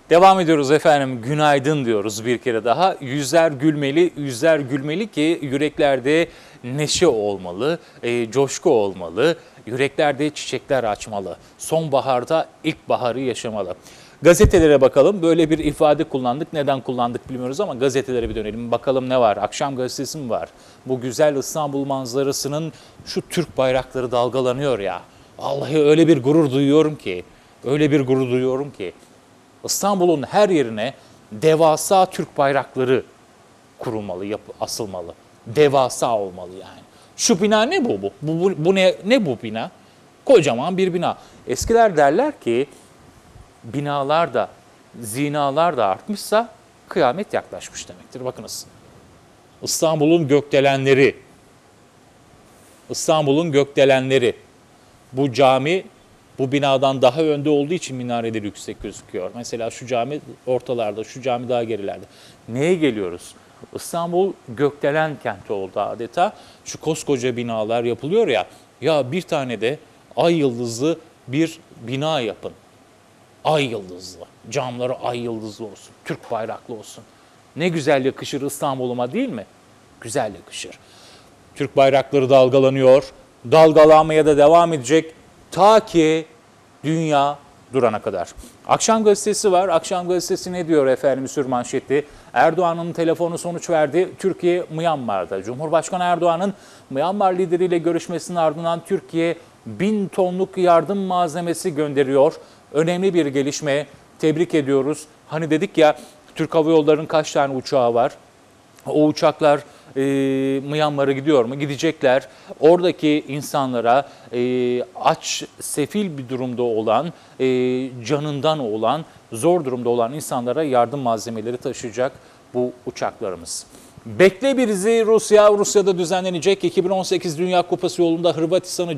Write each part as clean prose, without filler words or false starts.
Devam ediyoruz efendim. Günaydın diyoruz bir kere daha. Yüzler gülmeli, yüzler gülmeli ki yüreklerde neşe olmalı, coşku olmalı. Yüreklerde çiçekler açmalı. Sonbaharda ilkbaharı yaşamalı. Gazetelere bakalım. Böyle bir ifade kullandık. Neden kullandık bilmiyoruz ama gazetelere bir dönelim. Bakalım ne var? Akşam gazetesi mi var? Bu güzel İstanbul manzarasının şu Türk bayrakları dalgalanıyor ya. Vallahi öyle bir gurur duyuyorum ki. Öyle bir gurur duyuyorum ki. İstanbul'un her yerine devasa Türk bayrakları kurulmalı, asılmalı. Devasa olmalı yani. Şu bina ne bu? Bu ne bu bina? Kocaman bir bina. Eskiler derler ki binalar da, zinalar da artmışsa kıyamet yaklaşmış demektir. Bakınız. İstanbul'un gökdelenleri. İstanbul'un gökdelenleri. Bu cami bu binadan daha önde olduğu için minareleri yüksek gözüküyor. Mesela şu cami ortalarda, şu cami daha gerilerde. Neye geliyoruz? İstanbul gökdelen kenti oldu adeta. Şu koskoca binalar yapılıyor ya. Ya bir tane de ay yıldızlı bir bina yapın. Ay yıldızlı. Camları ay yıldızlı olsun. Türk bayraklı olsun. Ne güzel yakışır İstanbul'uma değil mi? Güzel yakışır. Türk bayrakları dalgalanıyor. Dalgalanmaya da devam edecek. Ta ki dünya durana kadar. Akşam gazetesi var. Akşam gazetesi ne diyor efendim sürmanşeti? Erdoğan'ın telefonu sonuç verdi. Türkiye Myanmar'da. Cumhurbaşkanı Erdoğan'ın Myanmar lideriyle görüşmesinin ardından Türkiye 1000 tonluk yardım malzemesi gönderiyor. Önemli bir gelişme. Tebrik ediyoruz. Hani dedik ya Türk Hava Yolları'nın kaç tane uçağı var? O uçaklar Myanmar'a gidiyor mu? Gidecekler. Oradaki insanlara aç, sefil bir durumda olan, canından olan, zor durumda olan insanlara yardım malzemeleri taşıyacak bu uçaklarımız. Bekle bizi Rusya'da düzenlenecek 2018 Dünya Kupası yolunda Hırvatistan'ı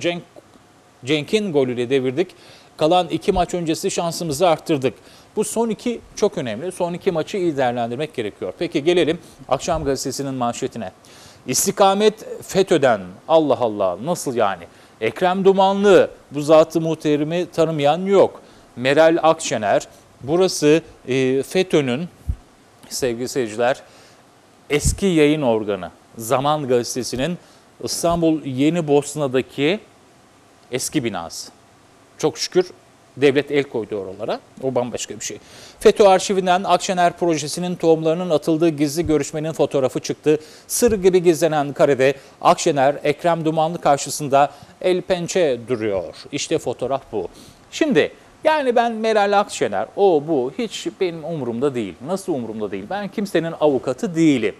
Cenk'in golüyle devirdik. Kalan 2 maç öncesi şansımızı arttırdık. Bu son iki çok önemli. Son iki maçı iyi değerlendirmek gerekiyor. Peki gelelim Akşam Gazetesi'nin manşetine. İstikamet FETÖ'den. Allah Allah, nasıl yani? Ekrem Dumanlı, bu zat-ı muhterimi tanımayan yok. Meral Akşener, burası FETÖ'nün sevgili seyirciler eski yayın organı. Zaman Gazetesi'nin İstanbul Yenibosna'daki eski binası. Çok şükür devlet el koydu oralara. O bambaşka bir şey. FETÖ arşivinden Akşener projesinin tohumlarının atıldığı gizli görüşmenin fotoğrafı çıktı. Sır gibi gizlenen karede Akşener, Ekrem Dumanlı karşısında el pençe duruyor. İşte fotoğraf bu. Şimdi yani ben Meral Akşener, o bu hiç benim umurumda değil. Nasıl umurumda değil? Ben kimsenin avukatı değilim.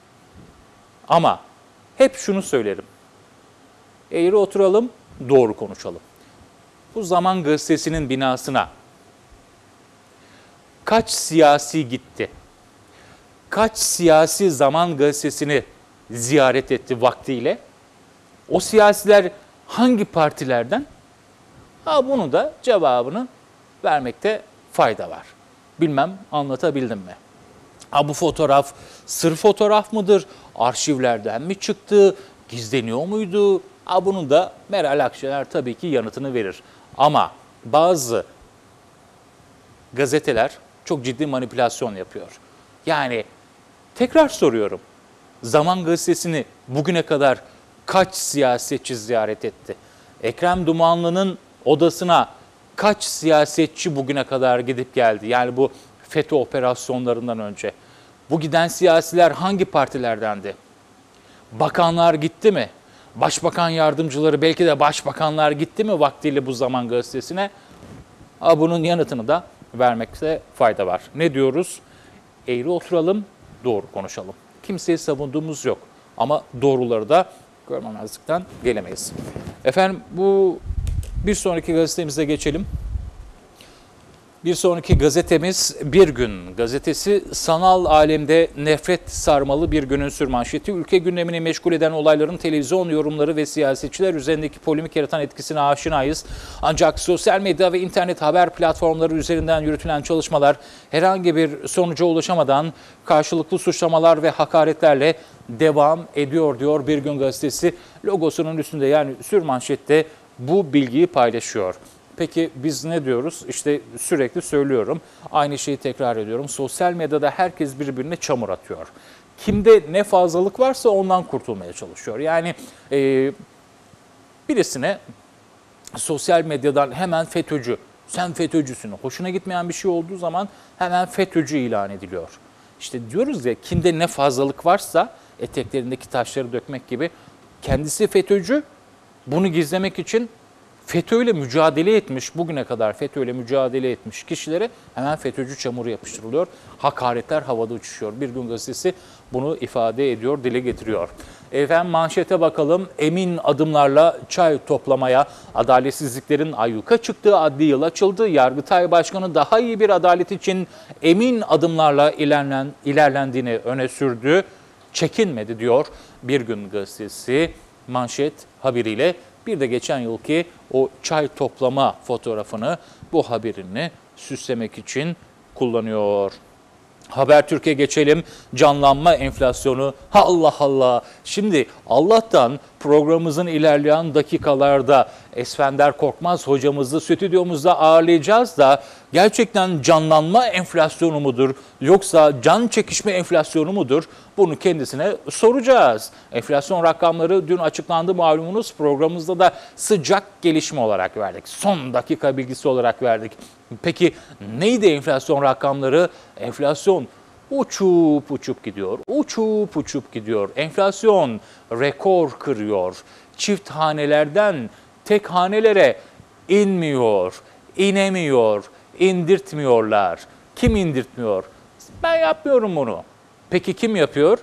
Ama hep şunu söylerim. Eğri oturalım, doğru konuşalım. Bu Zaman Gazetesi'nin binasına kaç siyasi gitti? Kaç siyasi Zaman Gazetesi'ni ziyaret etti vaktiyle? O siyasiler hangi partilerden? Bunu da cevabını vermekte fayda var. Bilmem anlatabildim mi? Bu fotoğraf sır fotoğraf mıdır? Arşivlerden mi çıktı? Gizleniyor muydu? Bunun da Meral Akşener tabii ki yanıtını verir. Ama bazı gazeteler çok ciddi manipülasyon yapıyor. Yani tekrar soruyorum. Zaman Gazetesi'ni bugüne kadar kaç siyasetçi ziyaret etti? Ekrem Dumanlı'nın odasına kaç siyasetçi bugüne kadar gidip geldi? Yani bu FETÖ operasyonlarından önce. Bu giden siyasiler hangi partilerdendi? Bakanlar gitti mi? Başbakan yardımcıları, belki de başbakanlar gitti mi vaktiyle bu Zaman Gazetesi'ne? Bunun yanıtını da vermekte fayda var. Ne diyoruz? Eğri oturalım, doğru konuşalım. Kimseyi savunduğumuz yok. Ama doğruları da görmemezlikten gelemeyiz. Efendim bu bir sonraki gazetemize geçelim. Bir sonraki gazetemiz Bir Gün gazetesi. Sanal alemde nefret sarmalı bir günün sürmanşeti. Ülke gündemini meşgul eden olayların televizyon yorumları ve siyasetçiler üzerindeki polemik yaratan etkisine aşinayız. Ancak sosyal medya ve internet haber platformları üzerinden yürütülen çalışmalar herhangi bir sonuca ulaşamadan karşılıklı suçlamalar ve hakaretlerle devam ediyor diyor Bir Gün gazetesi. Logosunun üstünde yani sürmanşette bu bilgiyi paylaşıyor. Peki biz ne diyoruz? İşte sürekli söylüyorum, aynı şeyi tekrar ediyorum. Sosyal medyada herkes birbirine çamur atıyor. Kimde ne fazlalık varsa ondan kurtulmaya çalışıyor. Yani birisine sosyal medyadan hemen FETÖ'cü, sen FETÖ'cüsün, hoşuna gitmeyen bir şey olduğu zaman hemen FETÖ'cü ilan ediliyor. İşte diyoruz ya, kimde ne fazlalık varsa eteklerindeki taşları dökmek gibi, kendisi FETÖ'cü, bunu gizlemek için FETÖ'yle mücadele etmiş, bugüne kadar FETÖ'yle mücadele etmiş kişilere hemen FETÖ'cü çamuru yapıştırılıyor. Hakaretler havada uçuşuyor. Bir Gün Gazetesi bunu ifade ediyor, dile getiriyor. Efendim manşete bakalım. Emin adımlarla çay toplamaya, adaletsizliklerin ayyuka çıktığı adli yıl açıldı. Yargıtay Başkanı daha iyi bir adalet için emin adımlarla ilerlendiğini öne sürdü. Çekinmedi diyor Bir Gün Gazetesi manşet haberiyle. Bir de geçen yılki o çay toplama fotoğrafını bu haberini süslemek için kullanıyor. Habertürk'e geçelim. Canlanma enflasyonu. Allah Allah. Şimdi Allah'tan programımızın ilerleyen dakikalarda Esfender Korkmaz hocamızı stüdyomuzda ağırlayacağız da gerçekten canlanma enflasyonu mudur yoksa can çekişme enflasyonu mudur? Bunu kendisine soracağız. Enflasyon rakamları dün açıklandı malumunuz. Programımızda da sıcak gelişme olarak verdik. Son dakika bilgisi olarak verdik. Peki neydi enflasyon rakamları? Enflasyon uçup uçup gidiyor, uçup uçup gidiyor. Enflasyon rekor kırıyor. Çift hanelerden tek hanelere inmiyor, inemiyor, indirtmiyorlar. Kim indirtmiyor? Ben yapmıyorum bunu. Peki kim yapıyor?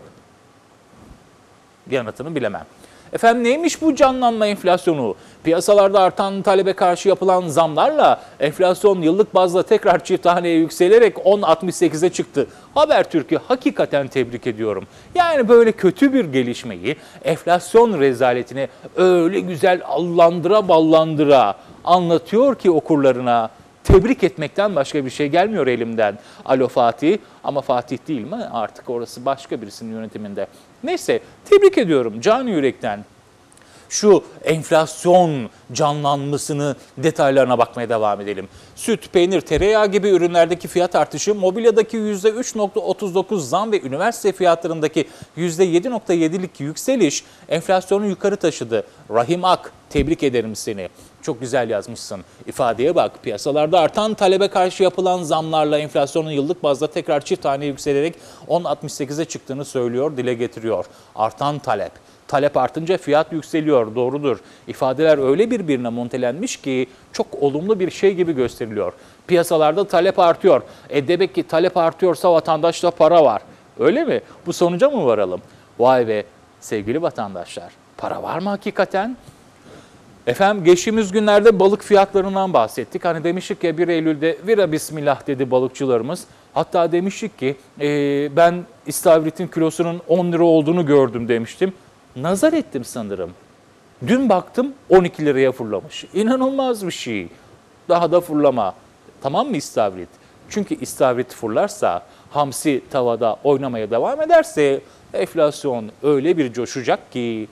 Yanıtını bilemem. Efendim neymiş bu canlanma enflasyonu? Piyasalarda artan talebe karşı yapılan zamlarla enflasyon yıllık bazda tekrar çift haneye yükselerek 10.68'e çıktı. Habertürk'ü hakikaten tebrik ediyorum. Yani böyle kötü bir gelişmeyi, enflasyon rezaletini öyle güzel allandıra ballandıra anlatıyor ki okurlarına. Tebrik etmekten başka bir şey gelmiyor elimden. Alo Fatih, ama Fatih değil mi? Artık orası başka birisinin yönetiminde. Neyse, tebrik ediyorum canı yürekten. Şu enflasyon canlanmasını, detaylarına bakmaya devam edelim. Süt, peynir, tereyağı gibi ürünlerdeki fiyat artışı, mobilyadaki %3.39 zam ve üniversite fiyatlarındaki %7.7'lik yükseliş enflasyonu yukarı taşıdı. Rahim Ak, tebrik ederim seni. Çok güzel yazmışsın. İfadeye bak. Piyasalarda artan talebe karşı yapılan zamlarla enflasyonun yıllık bazda tekrar çift hane yükselerek 10.68'e çıktığını söylüyor, dile getiriyor. Artan talep. Talep artınca fiyat yükseliyor, doğrudur. İfadeler öyle birbirine montelenmiş ki çok olumlu bir şey gibi gösteriliyor. Piyasalarda talep artıyor. Demek ki talep artıyorsa vatandaşta para var. Öyle mi? Bu sonuca mı varalım? Vay be sevgili vatandaşlar. Para var mı hakikaten? Efendim geçtiğimiz günlerde balık fiyatlarından bahsettik. Hani demiştik ya 1 Eylül'de vira bismillah dedi balıkçılarımız. Hatta demiştik ki ben istavritin kilosunun 10 lira olduğunu gördüm demiştim. Nazar ettim sanırım. Dün baktım 12 liraya fırlamış. İnanılmaz bir şey. Daha da fırlama. Tamam mı istavrit? Çünkü istavrit fırlarsa, hamsi tavada oynamaya devam ederse enflasyon öyle bir coşacak ki.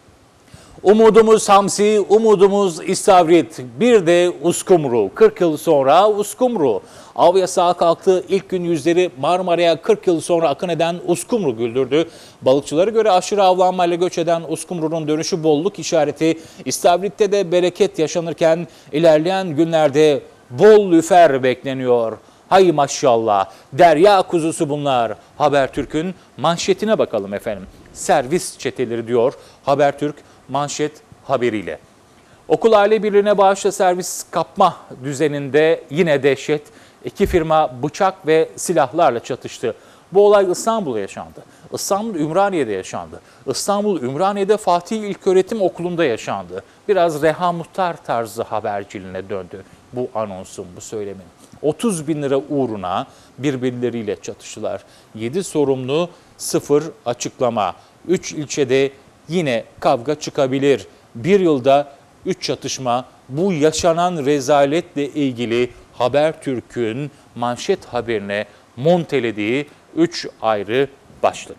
Umudumuz hamsi, umudumuz istavrit, bir de uskumru. 40 yıl sonra uskumru. Av yasağı kalktı, ilk gün yüzleri Marmara'ya 40 yıl sonra akın eden uskumru güldürdü. Balıkçılara göre aşırı avlanmayla göç eden uskumrunun dönüşü bolluk işareti. İstavrit'te de bereket yaşanırken ilerleyen günlerde bol lüfer bekleniyor. Hay maşallah, derya kuzusu bunlar. Habertürk'ün manşetine bakalım efendim. Servis çeteleri diyor Habertürk manşet haberiyle. Okul aile birliğine bağışla servis kapma düzeninde yine dehşet. 2 firma bıçak ve silahlarla çatıştı. Bu olay İstanbul'da yaşandı. İstanbul Ümraniye'de yaşandı. İstanbul Ümraniye'de Fatih İlköğretim Okulu'nda yaşandı. Biraz Reha Muhtar tarzı haberciliğine döndü bu anonsun, bu söylemin. 30 bin lira uğruna birbirleriyle çatıştılar. 7 sorumlu, 0 açıklama. 3 ilçede yine kavga çıkabilir. Bir yılda 3 çatışma. Bu yaşanan rezaletle ilgili Habertürk'ün manşet haberine montelediği 3 ayrı başlık.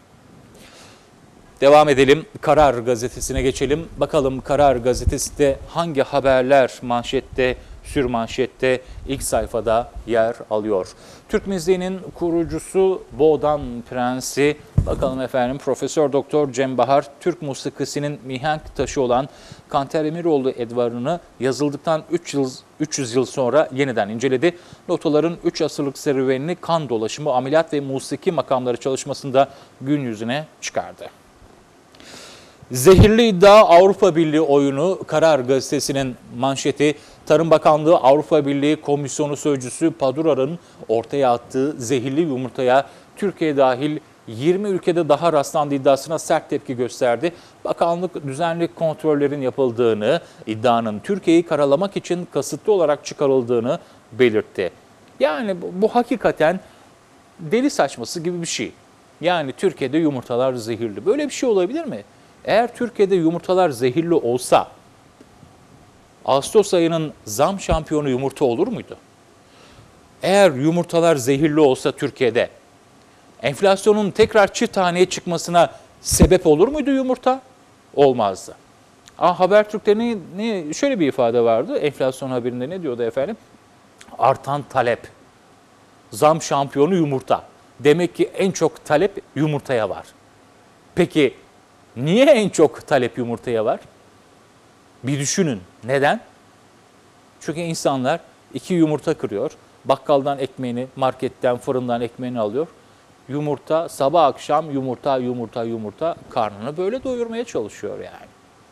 Devam edelim. Karar Gazetesi'ne geçelim. Bakalım Karar Gazetesi'de hangi haberler manşette sürmanşette ilk sayfada yer alıyor. Türk müziğinin kurucusu Boğdan Prensi, bakalım efendim, Profesör Doktor Cem Bahar, Türk musikisinin mihenk taşı olan Kanter Emiroğlu Edvarı'nı yazıldıktan 300 yıl sonra yeniden inceledi. Notaların 3 asırlık serüvenini kan dolaşımı, ameliyat ve musiki makamları çalışmasında gün yüzüne çıkardı. Zehirli iddia Avrupa Birliği oyunu, Karar Gazetesi'nin manşeti. Tarım Bakanlığı Avrupa Birliği Komisyonu Sözcüsü Padurar'ın ortaya attığı zehirli yumurtaya Türkiye dahil 20 ülkede daha rastlandığı iddiasına sert tepki gösterdi. Bakanlık düzenli kontrollerin yapıldığını, iddianın Türkiye'yi karalamak için kasıtlı olarak çıkarıldığını belirtti. Yani bu hakikaten deli saçması gibi bir şey. Yani Türkiye'de yumurtalar zehirli. Böyle bir şey olabilir mi? Eğer Türkiye'de yumurtalar zehirli olsa, Ağustos ayının zam şampiyonu yumurta olur muydu? Eğer yumurtalar zehirli olsa Türkiye'de, enflasyonun tekrar çift haneye çıkmasına sebep olur muydu yumurta? Olmazdı. Habertürk'te şöyle bir ifade vardı, enflasyon haberinde ne diyordu efendim? Artan talep, zam şampiyonu yumurta. Demek ki en çok talep yumurtaya var. Peki niye en çok talep yumurtaya var? Bir düşünün. Neden? Çünkü insanlar 2 yumurta kırıyor. Bakkaldan ekmeğini, marketten, fırından ekmeğini alıyor. Yumurta, sabah akşam yumurta karnını böyle doyurmaya çalışıyor yani.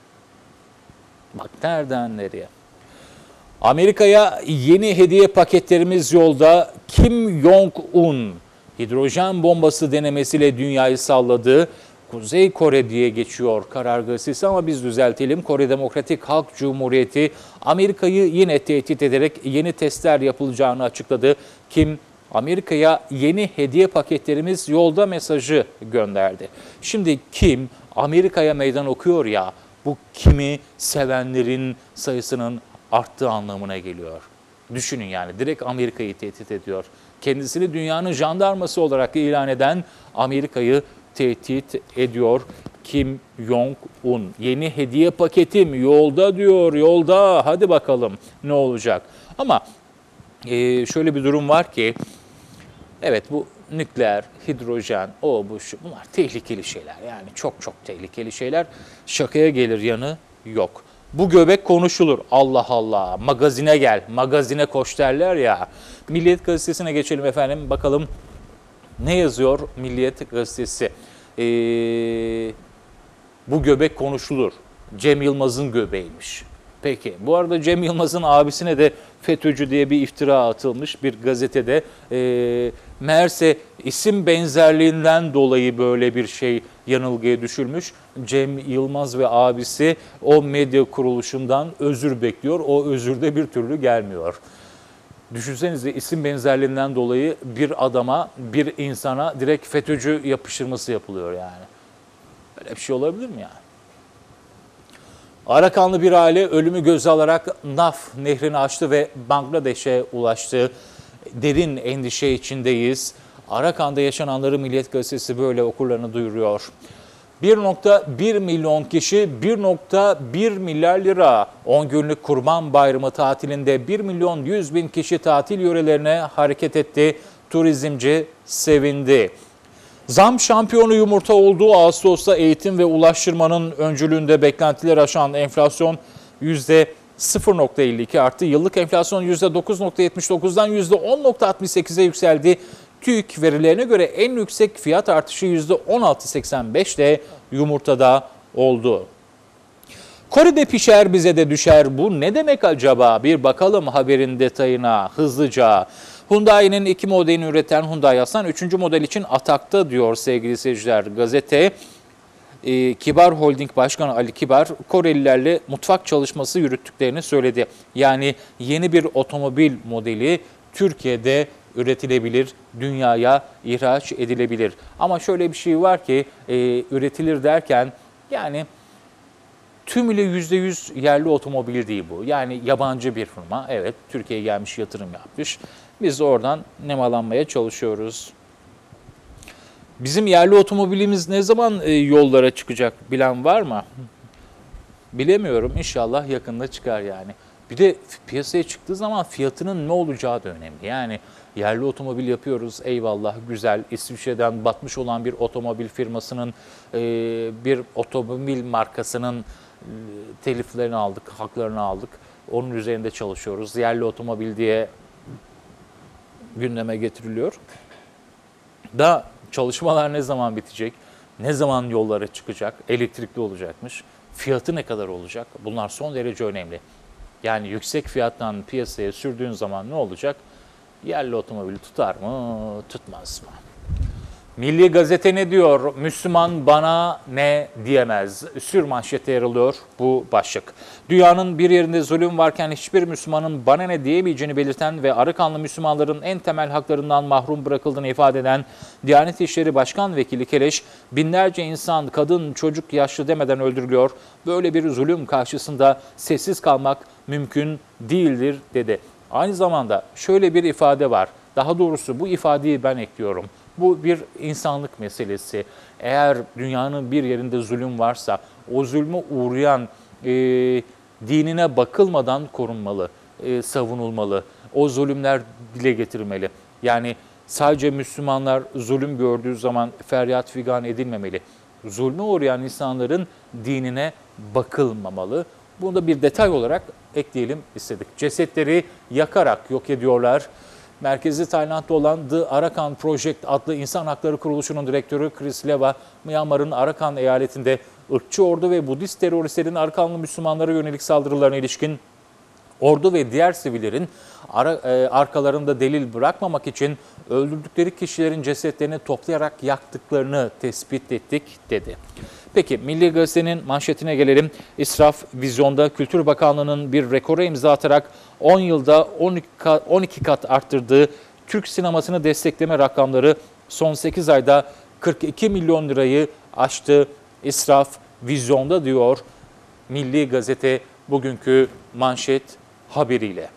Bak nereden nereye. Amerika'ya yeni hediye paketlerimiz yolda. Kim Jong-un hidrojen bombası denemesiyle dünyayı salladı. Kuzey Kore diye geçiyor Karar Gazetesi ama biz düzeltelim. Kore Demokratik Halk Cumhuriyeti Amerika'yı yine tehdit ederek yeni testler yapılacağını açıkladı. Kim Amerika'ya yeni hediye paketlerimiz yolda mesajı gönderdi. Şimdi Kim Amerika'ya meydan okuyor ya, bu Kim'i sevenlerin sayısının arttığı anlamına geliyor. Düşünün yani, direkt Amerika'yı tehdit ediyor. Kendisini dünyanın jandarması olarak ilan eden Amerika'yı tehdit ediyor Kim Jong-un. Yeni hediye paketim yolda diyor, yolda. Hadi bakalım ne olacak. Ama şöyle bir durum var ki, evet, bu nükleer, hidrojen, bunlar tehlikeli şeyler. Yani çok tehlikeli şeyler. Şakaya gelir yanı yok. Bu göbek konuşulur. Allah Allah, magazine gel, magazine koş derler ya. Milliyet Gazetesi'ne geçelim efendim. Bakalım ne yazıyor Milliyet Gazetesi? Bu göbek konuşulur. Cem Yılmaz'ın göbeğiymiş. Peki, bu arada Cem Yılmaz'ın abisine de FETÖ'cü diye bir iftira atılmış bir gazetede. Meğerse isim benzerliğinden dolayı böyle bir şey yanılgıya düşülmüş. Cem Yılmaz ve abisi o medya kuruluşundan özür bekliyor. O özür de bir türlü gelmiyor. Düşünsenize, isim benzerliğinden dolayı bir adama, bir insana direkt FETÖ'cü yapıştırması yapılıyor yani. Böyle bir şey olabilir mi yani? Arakanlı bir aile ölümü göze alarak Naf nehrini aştı ve Bangladeş'e ulaştı. Derin endişe içindeyiz. Arakan'da yaşananları Milliyet Gazetesi böyle okurlarına duyuruyor. 1,1 milyon kişi 1,1 milyar lira. 10 günlük Kurban Bayramı tatilinde 1 milyon 100 bin kişi tatil yörelerine hareket etti. Turizmci sevindi. Zam şampiyonu yumurta olduğu Ağustos'ta eğitim ve ulaştırmanın öncülüğünde beklentiler aşan enflasyon %0,52 arttı. Yıllık enflasyon %9,79'dan %10,68'e yükseldi. TÜİK verilerine göre en yüksek fiyat artışı %16,85 de yumurtada oldu. Kore'de pişer bize de düşer, bu ne demek acaba? Bir bakalım haberin detayına hızlıca. Hyundai'nin 2 modelini üreten Hyundai Hasan 3. model için atakta diyor sevgili seyirciler. Gazete Kibar Holding Başkanı Ali Kibar, Korelilerle mutfak çalışması yürüttüklerini söyledi. Yani yeni bir otomobil modeli Türkiye'de üretilebilir, dünyaya ihraç edilebilir. Ama şöyle bir şey var ki üretilir derken yani tümüyle %100 yerli otomobil değil bu. Yani yabancı bir firma, evet, Türkiye'ye gelmiş, yatırım yapmış. Biz de oradan nemalanmaya çalışıyoruz. Bizim yerli otomobilimiz ne zaman yollara çıkacak bilen var mı? Bilemiyorum. İnşallah yakında çıkar yani. Bir de piyasaya çıktığı zaman fiyatının ne olacağı da önemli. Yani yerli otomobil yapıyoruz, eyvallah, güzel. İsviçre'den batmış olan bir otomobil firmasının, bir otomobil markasının teliflerini aldık, haklarını aldık. Onun üzerinde çalışıyoruz. Yerli otomobil diye gündeme getiriliyor. Da çalışmalar ne zaman bitecek? Ne zaman yollara çıkacak? Elektrikli olacakmış. Fiyatı ne kadar olacak? Bunlar son derece önemli. Yani yüksek fiyattan piyasaya sürdüğün zaman ne olacak? Yerli otomobili tutar mı, tutmaz mı? Milli Gazete ne diyor? Müslüman bana ne diyemez. Sürmanşette yer alıyor bu başlık. Dünyanın bir yerinde zulüm varken hiçbir Müslümanın bana ne diyemeyeceğini belirten ve Arıkanlı Müslümanların en temel haklarından mahrum bırakıldığını ifade eden Diyanet İşleri Başkan Vekili Keleş, binlerce insan, kadın, çocuk, yaşlı demeden öldürülüyor. Böyle bir zulüm karşısında sessiz kalmak mümkün değildir dedi. Aynı zamanda şöyle bir ifade var. Daha doğrusu bu ifadeyi ben ekliyorum. Bu bir insanlık meselesi. Eğer dünyanın bir yerinde zulüm varsa o zulme uğrayan dinine bakılmadan korunmalı, savunulmalı. O zulümler dile getirilmeli. Yani sadece Müslümanlar zulüm gördüğü zaman feryat figan edilmemeli. Zulme uğrayan insanların dinine bakılmamalı. Bunu da bir detay olarak ekleyelim istedik. Cesetleri yakarak yok ediyorlar. Merkezi Tayland'da olan The Arakan Project adlı insan hakları kuruluşunun direktörü Chris Leva, Myanmar'ın Arakan eyaletinde ırkçı ordu ve Budist teröristlerin Arakanlı Müslümanlara yönelik saldırılarına ilişkin ordu ve diğer sivillerin arkalarında delil bırakmamak için öldürdükleri kişilerin cesetlerini toplayarak yaktıklarını tespit ettik dedi. Peki Milli Gazete'nin manşetine gelelim. İsraf Vizyon'da Kültür Bakanlığı'nın bir rekora imza atarak 10 yılda 12 kat arttırdığı Türk sinemasını destekleme rakamları son 8 ayda 42 milyon lirayı aştı. İsraf Vizyon'da diyor Milli Gazete bugünkü manşet haberiyle.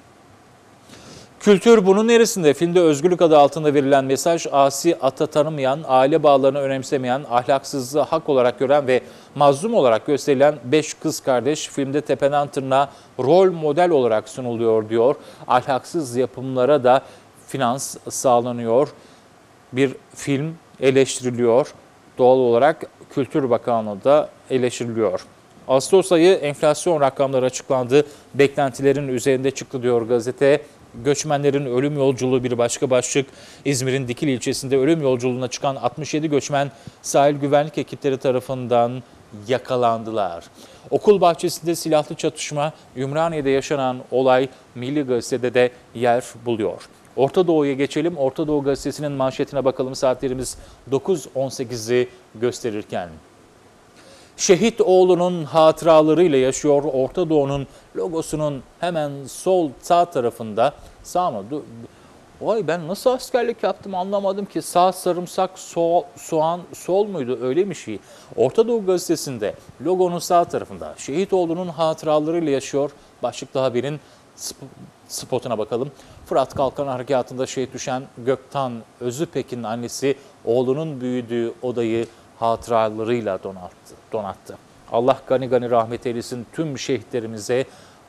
Kültür bunun neresinde? Filmde özgürlük adı altında verilen mesaj, asi ata tanımayan, aile bağlarını önemsemeyen, ahlaksızlığı hak olarak gören ve mazlum olarak gösterilen 5 kız kardeş filmde tepeden tırnağa rol model olarak sunuluyor diyor. Ahlaksız yapımlara da finans sağlanıyor. Bir film eleştiriliyor. Doğal olarak Kültür Bakanlığı da eleştiriliyor. Ağustos ayı enflasyon rakamları açıklandı. Beklentilerin üzerinde çıktı diyor gazete. Göçmenlerin ölüm yolculuğu bir başka başlık. İzmir'in Dikili ilçesinde ölüm yolculuğuna çıkan 67 göçmen sahil güvenlik ekipleri tarafından yakalandılar. Okul bahçesinde silahlı çatışma, Ümraniye'de yaşanan olay Milli Gazete'de de yer buluyor. Orta Doğu'ya geçelim. Orta Doğu Gazetesi'nin manşetine bakalım. Saatlerimiz 9.18'i gösterirken. Şehit oğlunun hatıralarıyla yaşıyor. Orta Doğu'nun logosunun hemen sağ tarafında. Sağ mı? Vay ben nasıl askerlik yaptım anlamadım ki. Sağ sarımsak, soğan, sol muydu? Öyle bir şey. Orta Doğu Gazetesi'nde logonun sağ tarafında şehit oğlunun hatıralarıyla yaşıyor. Başlıklı haberin spotuna bakalım. Fırat Kalkan Harekatı'nda şehit düşen Göktan Özüpek'in annesi oğlunun büyüdüğü odayı hatıralarıyla donattı. Allah gani gani rahmet eylesin tüm şehitlerimize,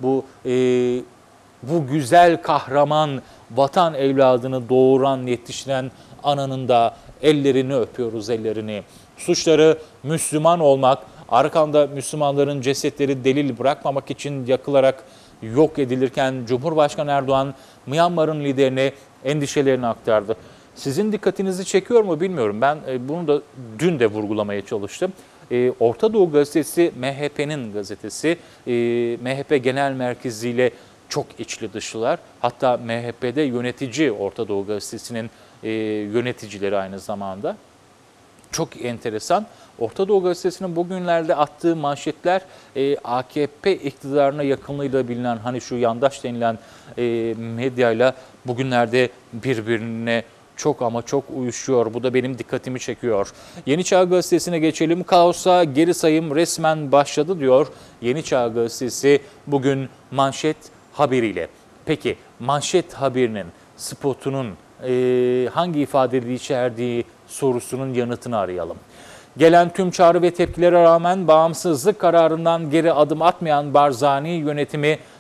bu güzel kahraman vatan evladını doğuran, yetiştiren ananın da ellerini öpüyoruz, ellerini. Suçları Müslüman olmak, arkanda Müslümanların cesetleri delil bırakmamak için yakılarak yok edilirken Cumhurbaşkanı Erdoğan Myanmar'ın liderine endişelerini aktardı. Sizin dikkatinizi çekiyor mu bilmiyorum. Ben bunu da dün de vurgulamaya çalıştım. Orta Doğu Gazetesi MHP'nin gazetesi. MHP Genel Merkezi ile çok içli dışlılar. Hatta MHP'de yönetici Orta Doğu Gazetesi'nin yöneticileri aynı zamanda. Çok enteresan. Orta Doğu Gazetesi'nin bugünlerde attığı manşetler AKP iktidarına yakınlığıyla bilinen hani şu yandaş denilen medyayla bugünlerde birbirine çok ama çok uyuşuyor. Bu da benim dikkatimi çekiyor. Yeni Çağ Gazetesi'ne geçelim. Kaosa geri sayım resmen başladı diyor. Yeni Çağ Gazetesi bugün manşet haberiyle. Peki manşet haberinin, spotunun hangi ifadeleri içerdiği sorusunun yanıtını arayalım. Gelen tüm çağrı ve tepkilere rağmen bağımsızlık kararından geri adım atmayan Barzani yönetimi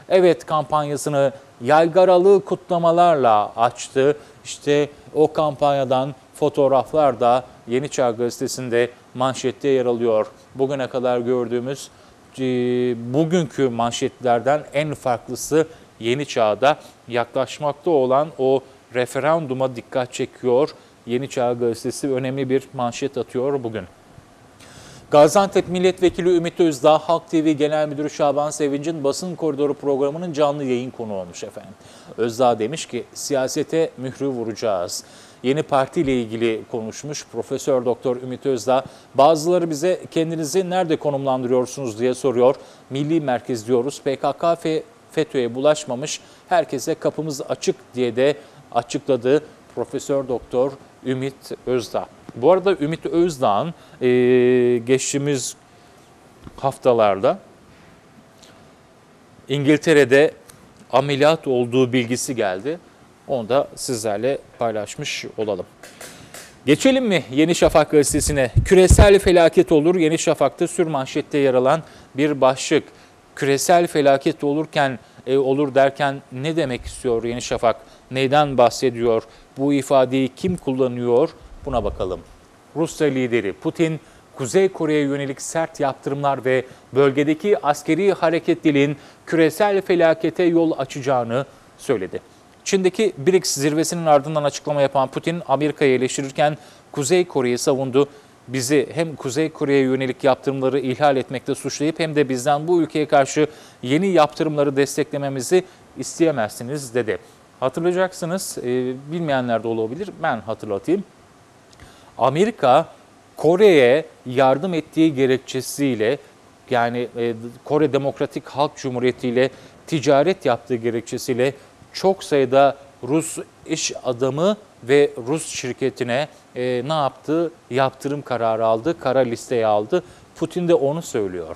Evet kampanyasını yaygaralı kutlamalarla açtı. İşte o kampanyadan fotoğraflar da Yeni Çağ Gazetesi'nde manşette yer alıyor. Bugüne kadar gördüğümüz bugünkü manşetlerden en farklısı Yeni Çağ'da yaklaşmakta olan o referanduma dikkat çekiyor. Yeni Çağ Gazetesi önemli bir manşet atıyor bugün. Gaziantep Milletvekili Ümit Özdağ, Halk TV Genel Müdürü Şaban Sevinç'in Basın Koridoru programının canlı yayın konu olmuş efendim. Özdağ demiş ki siyasete mührü vuracağız. Yeni partiyle ilgili konuşmuş Profesör Doktor Ümit Özdağ. Bazıları bize kendinizi nerede konumlandırıyorsunuz diye soruyor. Milli Merkez diyoruz. PKK ve FETÖ'ye bulaşmamış. Herkese kapımız açık diye de açıkladı Profesör Doktor Ümit Özdağ. Bu arada Ümit Özdağ'ın geçtiğimiz haftalarda İngiltere'de ameliyat olduğu bilgisi geldi. Onu da sizlerle paylaşmış olalım. Geçelim mi Yeni Şafak gazetesine? Küresel felaket olur. Yeni Şafak'ta sürmanşette yer alan bir başlık. Küresel felaket olur derken ne demek istiyor Yeni Şafak? Neyden bahsediyor? Bu ifadeyi kim kullanıyor? Buna bakalım. Rusya lideri Putin, Kuzey Kore'ye yönelik sert yaptırımlar ve bölgedeki askeri hareketliliğin küresel felakete yol açacağını söyledi. Çin'deki BRICS zirvesinin ardından açıklama yapan Putin, Amerika'yı eleştirirken Kuzey Kore'yi savundu. Bizi hem Kuzey Kore'ye yönelik yaptırımları ihlal etmekte suçlayıp hem de bizden bu ülkeye karşı yeni yaptırımları desteklememizi isteyemezsiniz dedi. Hatırlayacaksınız, bilmeyenler de olabilir, ben hatırlatayım. Amerika, Kore'ye yardım ettiği gerekçesiyle, yani Kore Demokratik Halk Cumhuriyeti ile ticaret yaptığı gerekçesiyle çok sayıda Rus iş adamı ve Rus şirketine ne yaptı? Yaptırım kararı aldı, kara listeye aldı. Putin de onu söylüyor.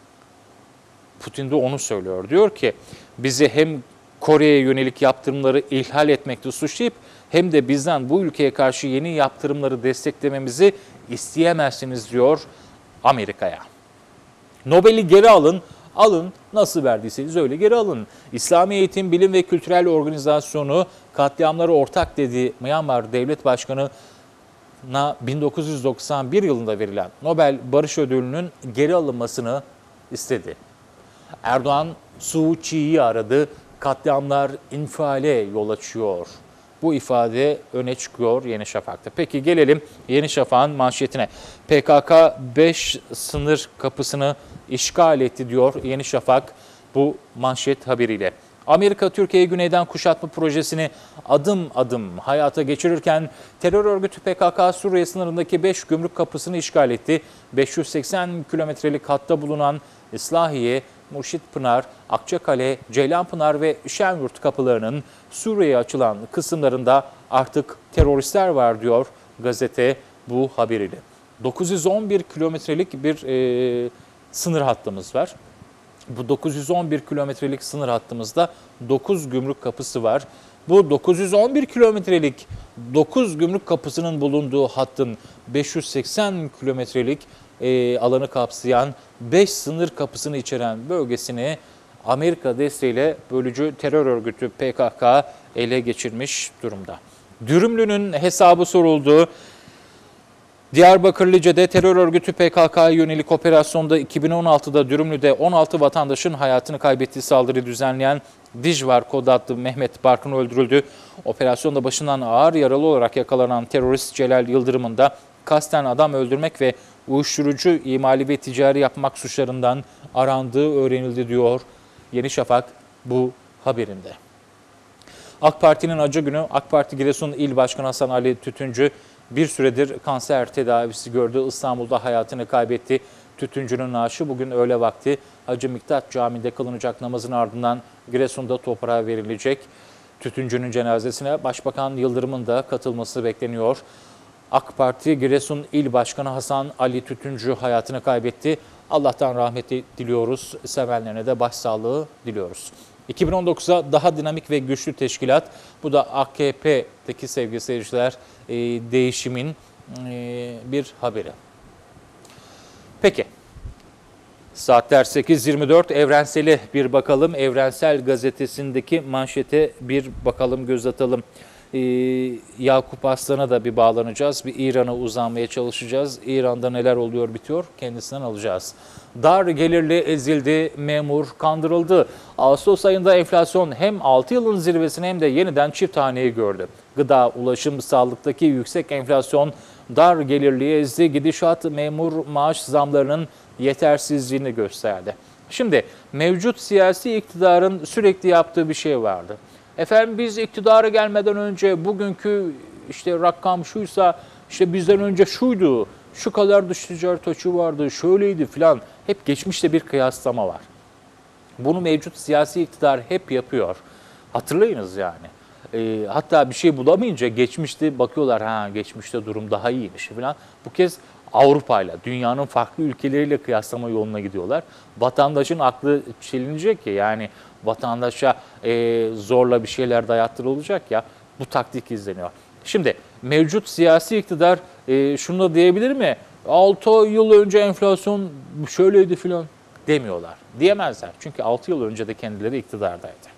Putin de onu söylüyor. Diyor ki bizi hem Kore'ye yönelik yaptırımları ihlal etmekte suçlayıp hem de bizden bu ülkeye karşı yeni yaptırımları desteklememizi isteyemezsiniz diyor Amerika'ya. Nobel'i geri alın, nasıl verdiyseniz öyle geri alın. İslami Eğitim, Bilim ve Kültürel Organizasyonu katliamları ortak dediği Myanmar Devlet Başkanı'na 1991 yılında verilen Nobel Barış Ödülü'nün geri alınmasını istedi. Erdoğan Suu Kyi'yi aradı, katliamlar infiale yol açıyor. Bu ifade öne çıkıyor Yeni Şafak'ta. Peki gelelim Yeni Şafak'ın manşetine. PKK 5 sınır kapısını işgal etti diyor Yeni Şafak bu manşet haberiyle. Amerika Türkiye'yi güneyden kuşatma projesini adım adım hayata geçirirken terör örgütü PKK Suriye sınırındaki 5 gümrük kapısını işgal etti. 580 kilometrelik hatta bulunan İslahiye, Murşitpınar, Akçakale, Ceylanpınar ve Şenyurt kapılarının Suriye'ye açılan kısımlarında artık teröristler var diyor gazete bu haberiyle. 911 kilometrelik bir sınır hattımız var. Bu 911 kilometrelik sınır hattımızda 9 gümrük kapısı var. Bu 911 kilometrelik 9 gümrük kapısının bulunduğu hattın 580 kilometrelik alanı kapsayan 5 sınır kapısını içeren bölgesini Amerika desteğiyle bölücü terör örgütü PKK ele geçirmiş durumda. Dürümlü'nün hesabı soruldu. Diyarbakır Lice'de terör örgütü PKK'ya yönelik operasyonda 2016'da Dürümlü'de 16 vatandaşın hayatını kaybettiği saldırıyı düzenleyen Dijvar kod adlı Mehmet Barkın öldürüldü. Operasyonda başından ağır yaralı olarak yakalanan terörist Celal Yıldırım'ın da kasten adam öldürmek ve uyuşturucu imali ve ticari yapmak suçlarından arandığı öğrenildi diyor Yeni Şafak bu haberinde. AK Parti'nin acı günü. AK Parti Giresun İl Başkanı Hasan Ali Tütüncü bir süredir kanser tedavisi gördü. İstanbul'da hayatını kaybetti. Tütüncünün naaşı bugün öğle vakti Hacı Miktat Camii'nde kılınacak namazın ardından Giresun'da toprağa verilecek. Tütüncünün cenazesine Başbakan Yıldırım'ın da katılması bekleniyor. AK Parti Giresun İl Başkanı Hasan Ali Tütüncü hayatını kaybetti. Allah'tan rahmeti diliyoruz. Sevenlerine de başsağlığı diliyoruz. 2019'a daha dinamik ve güçlü teşkilat. Bu da AKP'deki sevgili seyirciler değişimin bir haberi. Peki, Saatler 8.24. Evrenseli bir bakalım. Evrensel Gazetesi'ndeki manşete bir bakalım, göz atalım. Yakup Aslan'a da bir bağlanacağız. Bir İran'a uzanmaya çalışacağız. İran'da neler oluyor bitiyor kendisinden alacağız. Dar gelirli ezildi, memur kandırıldı. Ağustos ayında enflasyon hem 6 yılın zirvesini hem de yeniden çift haneyi gördü. Gıda, ulaşım, sağlıktaki yüksek enflasyon dar gelirliyi ezdi. Gidişat memur maaş zamlarının yetersizliğini gösterdi. Şimdi mevcut siyasi iktidarın sürekli yaptığı bir şey vardı. Efendim biz iktidara gelmeden önce bugünkü işte rakam şuysa, işte bizden önce şuydu, şu kadar dış ticaret açığı vardı, şöyleydi filan. Hep geçmişte bir kıyaslama var. Bunu mevcut siyasi iktidar hep yapıyor. Hatırlayınız yani. Hatta bir şey bulamayınca geçmişte bakıyorlar, ha geçmişte durum daha iyiymiş falan. Bu kez Avrupa'yla, dünyanın farklı ülkeleriyle kıyaslama yoluna gidiyorlar. Vatandaşın aklı çelinecek ya, yani vatandaşa zorla bir şeyler dayattırılacak ya, bu taktik izleniyor. Şimdi mevcut siyasi iktidar şunu da diyebilir mi? 6 yıl önce enflasyon şöyleydi filan demiyorlar. Diyemezler. Çünkü 6 yıl önce de kendileri iktidardaydı.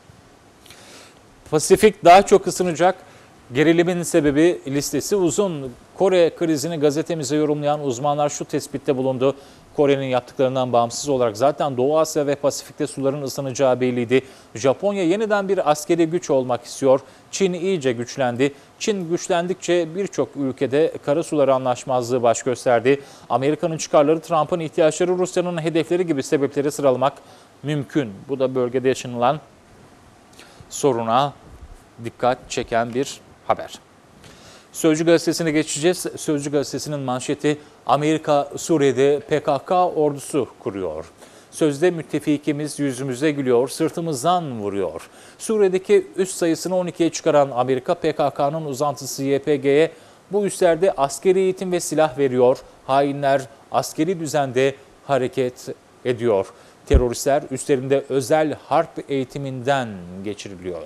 Pasifik daha çok ısınacak. Gerilimin sebebi listesi uzun. Kore krizini gazetemize yorumlayan uzmanlar şu tespitte bulundu. Kore'nin yaptıklarından bağımsız olarak zaten Doğu Asya ve Pasifik'te suların ısınacağı belliydi. Japonya yeniden bir askeri güç olmak istiyor. Çin iyice güçlendi. Çin güçlendikçe birçok ülkede karasuları anlaşmazlığı baş gösterdi. Amerika'nın çıkarları, Trump'ın ihtiyaçları, Rusya'nın hedefleri gibi sebepleri sıralamak mümkün. Bu da bölgede yaşanılan soruna dikkat çeken bir haber. Sözcü gazetesine geçeceğiz. Sözcü gazetesinin manşeti Amerika Suriye'de PKK ordusu kuruyor. Sözde müttefikimiz yüzümüze gülüyor, sırtımızdan vuruyor. Suriye'deki üs sayısını 12'ye çıkaran Amerika PKK'nın uzantısı YPG'ye bu üslerde askeri eğitim ve silah veriyor. Hainler askeri düzende hareket ediyor. Teröristler üstlerinde özel harp eğitiminden geçiriliyor.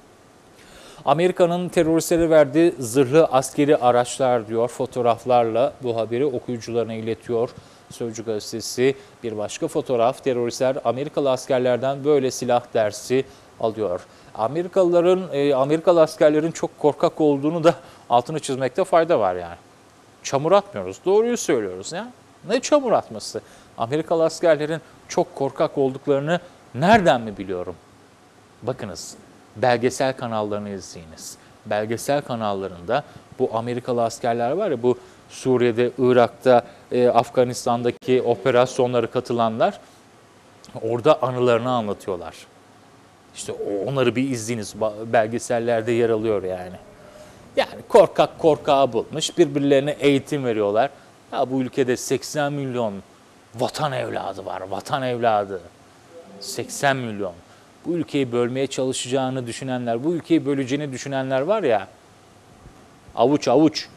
Amerika'nın teröristlere verdiği zırhlı askeri araçlar diyor, fotoğraflarla bu haberi okuyucularına iletiyor Sözcü gazetesi. Bir başka fotoğraf, teröristler Amerikalı askerlerden böyle silah dersi alıyor. Amerikalı askerlerin çok korkak olduğunu da altını çizmekte fayda var yani. Çamur atmıyoruz, doğruyu söylüyoruz ya. Ne çamur atması? Amerikalı askerlerin çok korkak olduklarını nereden mi biliyorum? Bakınız, belgesel kanallarını izleyiniz. Belgesel kanallarında bu Amerikalı askerler var ya, bu Suriye'de, Irak'ta, Afganistan'daki operasyonlara katılanlar orada anılarını anlatıyorlar. İşte onları bir izleyiniz, belgesellerde yer alıyor yani. Yani korkak korkağı bulmuş, birbirlerine eğitim veriyorlar. Ya bu ülkede 80 milyon vatan evladı var, vatan evladı. 80 milyon. Bu ülkeyi bölmeye çalışacağını düşünenler, bu ülkeyi böleceğini düşünenler var ya, avuç avuç.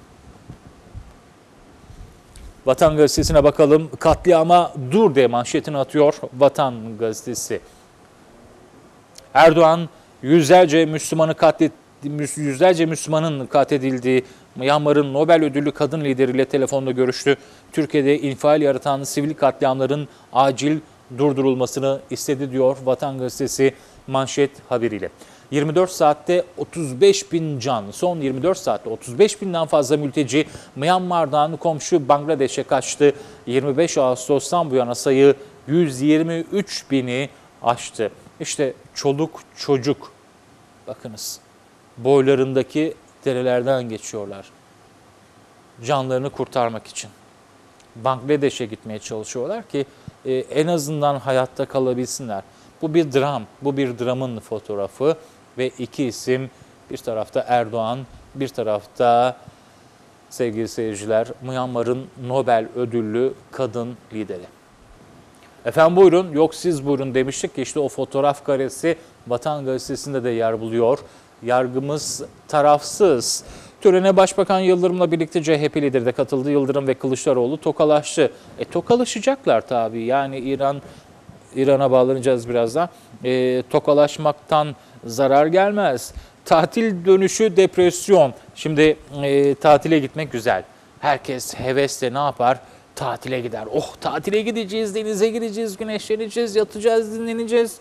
Vatan Gazetesi'ne bakalım. Katliama dur diye manşetini atıyor Vatan Gazetesi. Erdoğan yüzlerce Müslümanın katledildiği Myanmar'ın Nobel ödüllü kadın lideriyle telefonda görüştü. Türkiye'de infial yaratan sivil katliamların acil durdurulmasını istedi diyor Vatan Gazetesi manşet haberiyle. 24 saatte 35 bin can, son 24 saatte 35 binden fazla mülteci Myanmar'dan komşu Bangladeş'e kaçtı. 25 Ağustos'tan bu yana sayı 123 bini aştı. İşte çoluk çocuk, bakınız, boylarındaki derelerden geçiyorlar. Canlarını kurtarmak için Bangladeş'e gitmeye çalışıyorlar ki en azından hayatta kalabilsinler. Bu bir dram, bu bir dramın fotoğrafı ve iki isim, bir tarafta Erdoğan, bir tarafta sevgili seyirciler Myanmar'ın Nobel ödüllü kadın lideri. Efendim buyurun, yok siz buyurun demiştik ki işte o fotoğraf karesi Vatan Gazetesi'nde de yer buluyor. Yargımız tarafsız. Törene Başbakan Yıldırım'la birlikte CHP lideri de katıldı. Yıldırım ve Kılıçdaroğlu tokalaştı. Tokalaşacaklar tabii. Yani İran'a bağlanacağız birazdan. Tokalaşmaktan zarar gelmez. Tatil dönüşü depresyon. Şimdi tatile gitmek güzel. Herkes hevesle ne yapar? tatile gider. Oh, tatile gideceğiz, denize gireceğiz, güneşleneceğiz, yatacağız, dinleneceğiz.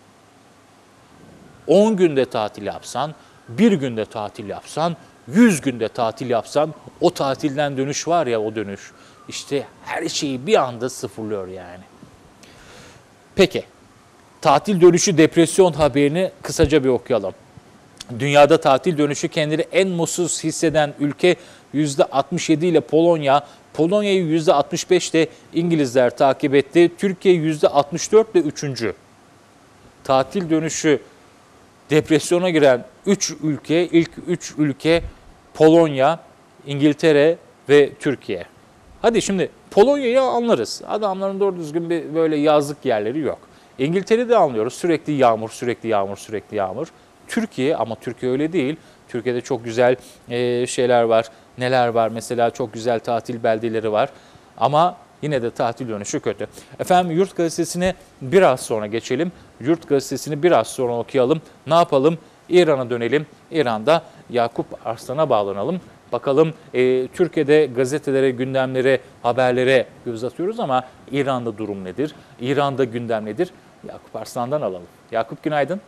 10 günde tatil yapsan, 1 günde tatil yapsan, 100 günde tatil yapsan, o tatilden dönüş var ya, o dönüş. İşte her şeyi bir anda sıfırlıyor yani. Peki, tatil dönüşü depresyon haberini kısaca bir okuyalım. Dünyada tatil dönüşü kendini en mutsuz hisseden ülke %67 ile Polonya, Polonya'yı %65 ile İngilizler takip etti. Türkiye %64 ile 3. Tatil dönüşü depresyona giren 3 ülke, ilk 3 ülke Polonya, İngiltere ve Türkiye. Hadi şimdi Polonya'yı anlarız. Adamların doğru düzgün bir böyle yazlık yerleri yok. İngiltere'de anlıyoruz. Sürekli yağmur, sürekli yağmur, sürekli yağmur. Türkiye, ama Türkiye öyle değil. Türkiye'de çok güzel şeyler var. Neler var? Mesela çok güzel tatil beldeleri var. Ama yine de tatil dönüşü kötü. Efendim, Yurt Gazetesi'ne biraz sonra geçelim. Yurt Gazetesi'ni biraz sonra okuyalım. Ne yapalım? İran'a dönelim. İran'da Yakup Arslan'a bağlanalım. Bakalım Türkiye'de gazetelere, gündemlere, haberlere göz atıyoruz ama İran'da durum nedir? İran'da gündem nedir? Yakup Arslan'dan alalım. Yakup, günaydın.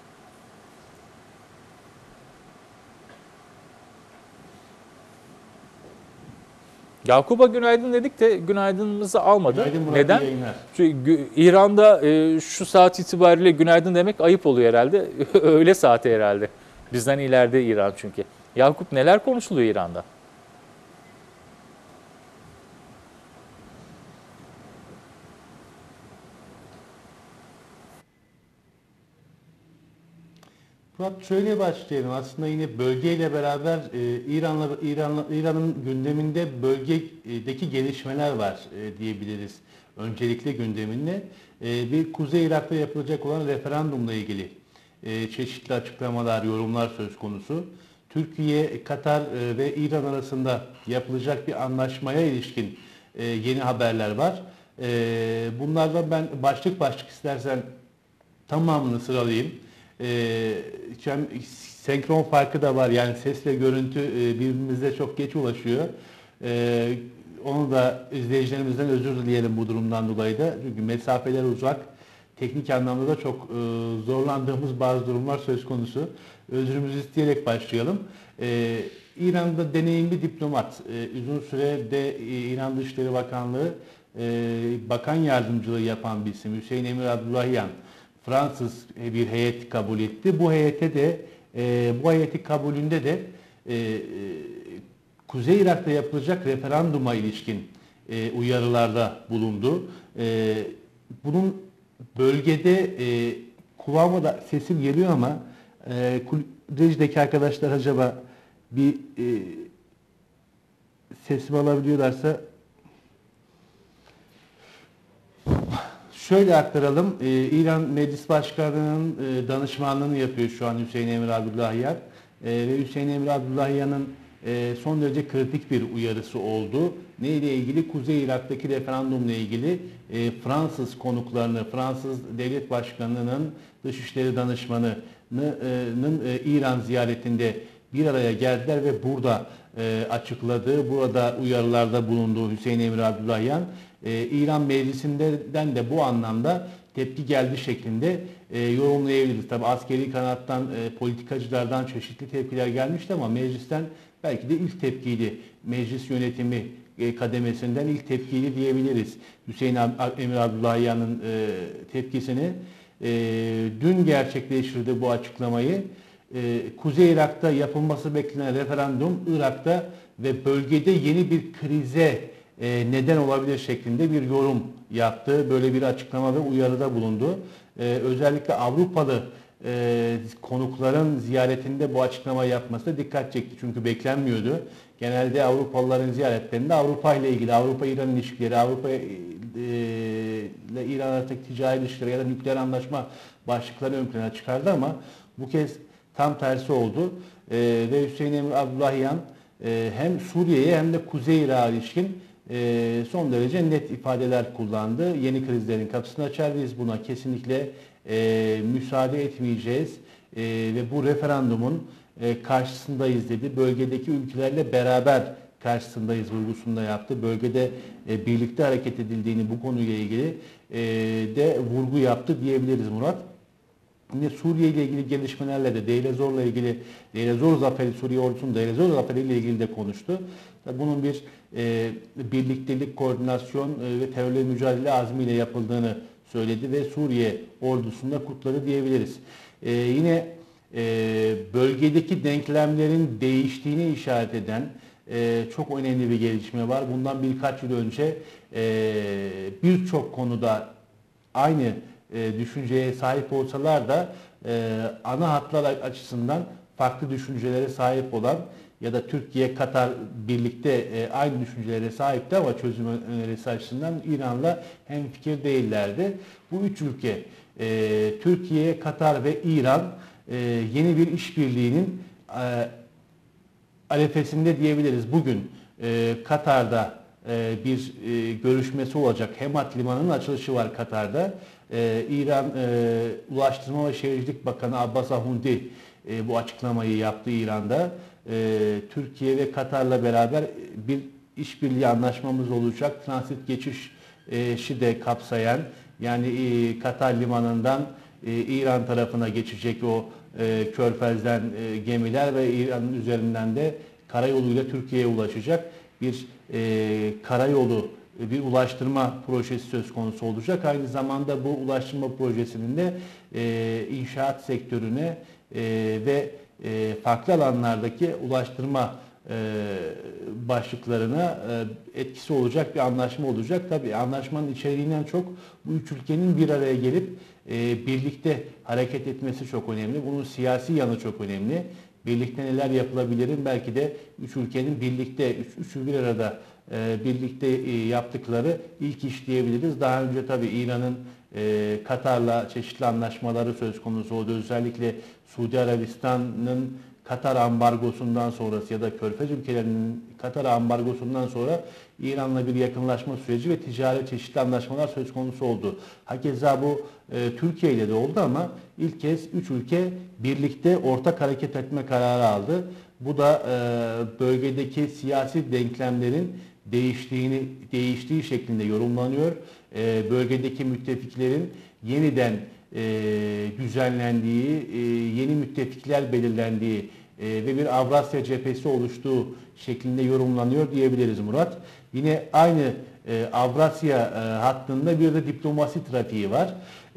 Yakup'a günaydın dedik de günaydınımızı almadı. Günaydın Murat, neden? Çünkü İran'da şu saat itibariyle günaydın demek ayıp oluyor herhalde. Öğle saati herhalde. Bizden ileride İran çünkü. Yakup, neler konuşuluyor İran'da? Murat, şöyle başlayalım. Aslında yine bölgeyle beraber İran'ın gündeminde bölgedeki gelişmeler var diyebiliriz. Öncelikle gündeminde bir Kuzey Irak'ta yapılacak olan referandumla ilgili çeşitli açıklamalar, yorumlar söz konusu. Türkiye, Katar ve İran arasında yapılacak bir anlaşmaya ilişkin yeni haberler var. Bunlardan ben başlık başlık istersen tamamını sıralayayım. Senkron farkı da var, yani sesle görüntü birbirimize çok geç ulaşıyor. Onu da izleyicilerimizden özür dileyelim bu durumdan dolayı da. Çünkü mesafeler uzak, teknik anlamda da çok zorlandığımız bazı durumlar söz konusu. Özrümüzü isteyerek başlayalım. İran'da deneyimli diplomat, uzun sürede İran Dışişleri Bakanlığı Bakan Yardımcılığı yapan bir isim Hüseyin Emir Abdullahian, Fransız bir heyet kabul etti. Bu heyeti kabulünde de Kuzey Irak'ta yapılacak referanduma ilişkin uyarılarda bulundu. Bunun bölgede kulağıma da sesim geliyor ama rejideki arkadaşlar acaba bir sesimi alabiliyorlarsa şöyle aktaralım. İran Meclis Başkanı'nın danışmanlığını yapıyor şu an Hüseyin Emir Abdullahian. Ve Hüseyin Emir Abdullahian'ın son derece kritik bir uyarısı oldu. Ne ile ilgili? Kuzey Irak'taki referandumla ilgili Fransız konuklarını, Fransız Devlet Başkanı'nın Dışişleri Danışmanı'nın İran ziyaretinde bir araya geldiler ve burada açıkladığı, burada uyarılarda bulunduğu Hüseyin Emir Abdullahian, İran Meclisi'nden de bu anlamda tepki geldi şeklinde yorumlayabiliriz. Tabi askeri kanattan, politikacılardan çeşitli tepkiler gelmişti ama meclisten belki de ilk tepkiydi. Meclis yönetimi kademesinden ilk tepkiydi diyebiliriz. Hüseyin Emir Abdullahian'ın tepkisini dün gerçekleştirdi bu açıklamayı. Kuzey Irak'ta yapılması beklenen referandum Irak'ta ve bölgede yeni bir krize neden olabilir şeklinde bir yorum yaptı. Böyle bir açıklama ve uyarıda bulundu. Özellikle Avrupalı konukların ziyaretinde bu açıklama yapması dikkat çekti. Çünkü beklenmiyordu. Genelde Avrupalıların ziyaretlerinde Avrupa ile ilgili, Avrupa-İran ilişkileri, Avrupa ile İran arasındaki ticari ilişkileri ya da nükleer anlaşma başlıkları ön plana çıkardı ama bu kez tam tersi oldu. Ve Hüseyin Emir Abdullahian hem Suriye'ye hem de Kuzey Irak'a ilişkin son derece net ifadeler kullandı. Yeni krizlerin kapısını açar, biz buna kesinlikle müsaade etmeyeceğiz ve bu referandumun karşısındayız dedi. Bölgedeki ülkelerle beraber karşısındayız vurgusunda yaptı. Bölgede birlikte hareket edildiğini bu konuyla ilgili de vurgu yaptı diyebiliriz Murat. Yine Suriye ile ilgili gelişmelerle de Deir ez-Zor'la ilgili Deir ez-Zor zaferi, Suriye ordusunun Deir ez-Zor zaferiyle ilgili de konuştu. Bunun bir birliktelik, koordinasyon ve terörle mücadele azmiyle yapıldığını söyledi ve Suriye ordusunda kutladı diyebiliriz. Yine bölgedeki denklemlerin değiştiğini işaret eden çok önemli bir gelişme var. Bundan birkaç yıl önce birçok konuda aynı düşünceye sahip olsalar da ana hatlar açısından farklı düşüncelere sahip olan ya da Türkiye, Katar birlikte aynı düşüncelere sahipti ama çözüm önerisi açısından İran'la hemfikir değillerdi. Bu üç ülke Türkiye, Katar ve İran yeni bir işbirliğinin arefesinde diyebiliriz. Bugün Katar'da bir görüşmesi olacak. Hemat Limanı'nın açılışı var Katar'da. İran Ulaştırma ve Şehircilik Bakanı Abbas Ahundi bu açıklamayı yaptı İran'da. Türkiye ve Katar'la beraber bir işbirliği anlaşmamız olacak. Transit geçişi de kapsayan, yani Katar limanından İran tarafına geçecek o Körfez'den gemiler ve İran'ın üzerinden de karayoluyla Türkiye'ye ulaşacak bir karayolu, bir ulaştırma projesi söz konusu olacak. Aynı zamanda bu ulaştırma projesinin de inşaat sektörüne ve farklı alanlardaki ulaştırma başlıklarına etkisi olacak bir anlaşma olacak. Tabii anlaşmanın içeriğinden çok bu üç ülkenin bir araya gelip birlikte hareket etmesi çok önemli. Bunun siyasi yanı çok önemli. Birlikte neler yapılabilir? Belki de üç ülkenin birlikte, üçü bir arada birlikte yaptıkları ilk iş diyebiliriz. Daha önce tabii İran'ın Katar'la çeşitli anlaşmaları söz konusu oldu. Özellikle Suudi Arabistan'ın Katar ambargosundan sonrası ya da Körfez ülkelerinin Katar ambargosundan sonra İran'la bir yakınlaşma süreci ve ticari çeşitli anlaşmalar söz konusu oldu. Hakeza bu Türkiye ile de oldu ama ilk kez üç ülke birlikte ortak hareket etme kararı aldı. Bu da bölgedeki siyasi denklemlerin değiştiği şeklinde yorumlanıyor. Bölgedeki müttefiklerin yeniden düzenlendiği, yeni müttefikler belirlendiği ve bir Avrasya cephesi oluştuğu şeklinde yorumlanıyor diyebiliriz Murat. Yine aynı Avrasya hattında bir de diplomasi trafiği var.